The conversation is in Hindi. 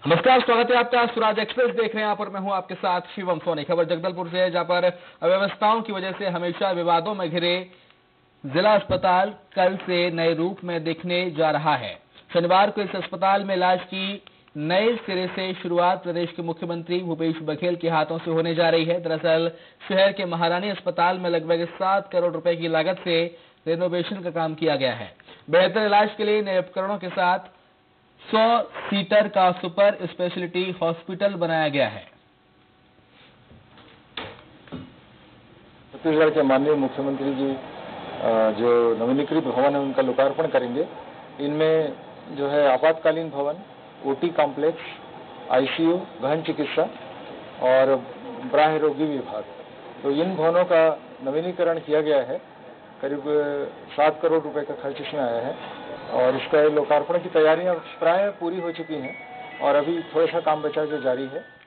नमस्कार, स्वागत है आपका। स्वराज एक्सप्रेस देख रहे हैं। यहाँ पर मैं हूं आपके साथ शिवम सोनी। खबर जगदलपुर से है, जहां पर अव्यवस्थाओं की वजह से हमेशा विवादों में घिरे जिला अस्पताल कल से नए रूप में दिखने जा रहा है। शनिवार को इस अस्पताल में इलाज की नए सिरे से शुरुआत प्रदेश के मुख्यमंत्री भूपेश बघेल के हाथों से होने जा रही है। दरअसल शहर के महारानी अस्पताल में लगभग 7 करोड़ रुपए की लागत से रेनोवेशन का काम किया गया है। बेहतर इलाज के लिए नए उपकरणों के साथ 100 सीटर का सुपर स्पेशलिटी हॉस्पिटल बनाया गया है। छत्तीसगढ़ के माननीय मुख्यमंत्री जी जो नवीनीकृत भवन है उनका लोकार्पण करेंगे। इनमें जो है आपातकालीन भवन, ओटी कॉम्प्लेक्स, आईसीयू, गहन चिकित्सा और बाह्य रोगी विभाग, तो इन भवनों का नवीनीकरण किया गया है। करीब 7 करोड़ रुपए का खर्च इसमें आया है और इसका लोकार्पण की तैयारियां प्राय पूरी हो चुकी हैं और अभी थोड़ा सा काम बचा जो जारी है।